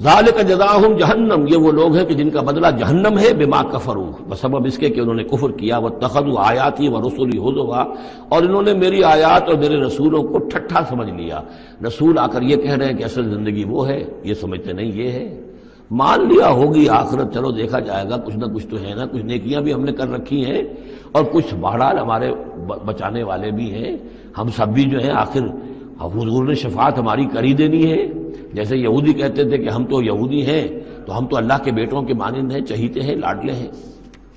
ज़ालिका जज़ाहुम जहन्नम, ये वो लोग हैं कि जिनका बदला जहन्नम है, बिमा कफरू, बसबब इसके कि उन्होंने कुफ्र किया, वत्तखज़ू आयाती व रसूली हुज़ुवा, और इन्होंने मेरी आयात और मेरे रसूलों को ठट्ठा समझ लिया। रसूल आकर ये कह रहे हैं कि असल जिंदगी वो है, ये समझते नहीं ये है। मान लिया होगी आखिरत, चलो देखा जाएगा, कुछ ना कुछ तो है ना, कुछ नेकियां भी हमने कर रखी हैं और कुछ बहरहाल हमारे बचाने वाले भी हैं। हम सब भी जो है आखिर हुजूर ने शफात हमारी करी देनी है। जैसे यहूदी कहते थे कि हम तो यहूदी हैं, तो हम तो अल्लाह के बेटों के मानिंद हैं, चहीते हैं, लाडले हैं।